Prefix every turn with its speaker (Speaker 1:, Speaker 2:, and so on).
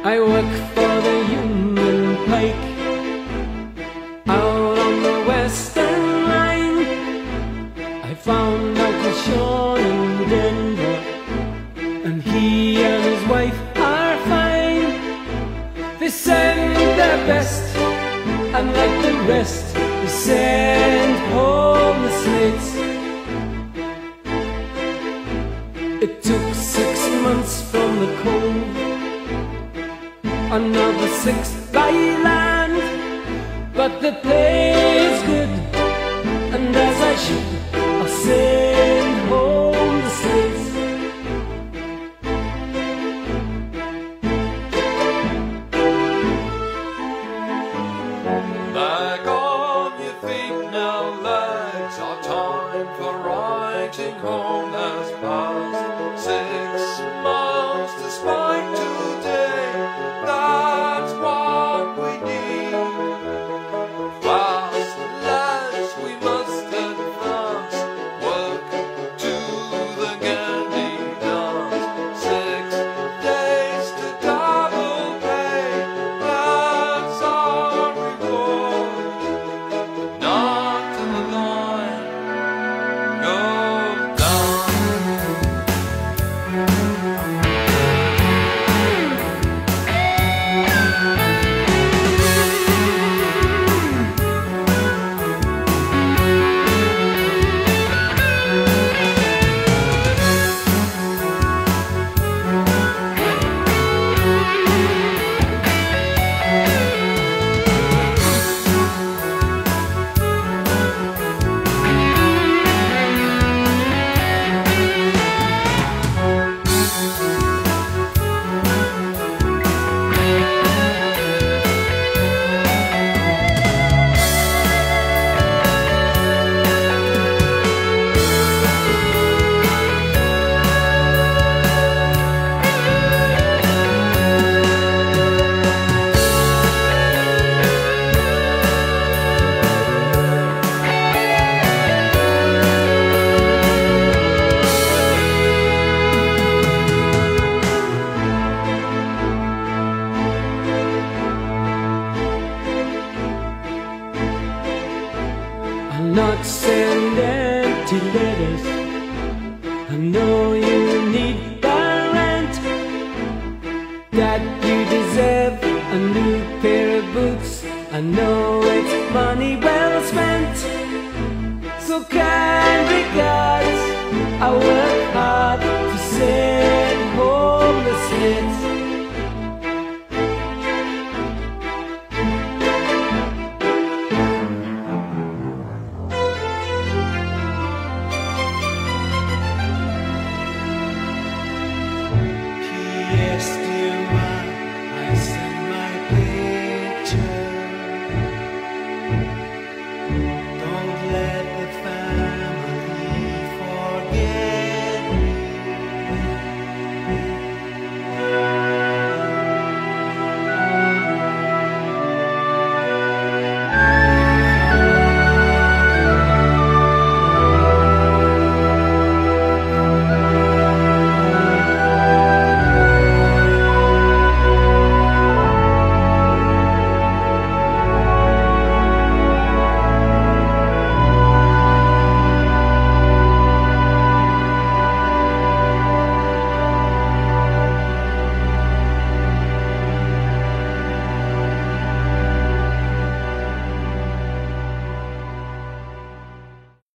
Speaker 1: I work for the Union Pike out on the Western Line. I found Uncle Sean in Denver, and he and his wife are fine. They send their best, and like the rest, they send home the Slates. It took 6 months from the cold, another 6 by land, but the pay is good, and as I should, I'll send home the Slates.
Speaker 2: Back on your feet now, lads, our time for writing home has passed. 6 months to spite today, that's what we need. Fast, lads, we must advance, work to the Gandhi dance. 6 days to double pay, that's our reward. Not till the line goes down.
Speaker 1: I'll not send empty letters. I know you need the rent, that you deserve a new pair of boots. I know it's money well spent. So kind regards, I work hard to send home the Slates.